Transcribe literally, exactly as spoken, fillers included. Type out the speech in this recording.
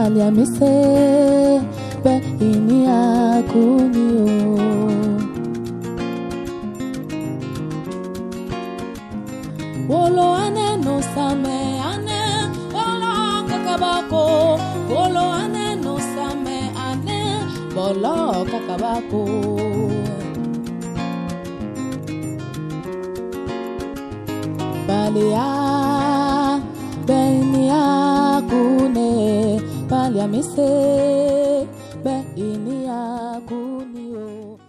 balia mise be ini aku niyo. Wolo ane no same ane bolo kakabako. Wolo ane no same ane bolo kakabako. Balia be ini aku ne, balia mise be ini aku niyo.